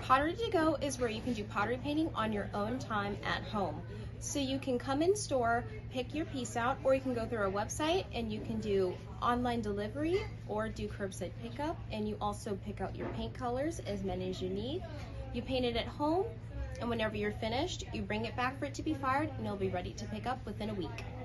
Pottery to Go is where you can do pottery painting on your own time at home. So you can come in store, pick your piece out, or you can go through our website and you can do online delivery or do curbside pickup, and you also pick out your paint colors, as many as you need. You paint it at home, and whenever you're finished, you bring it back for it to be fired, and it'll be ready to pick up within a week.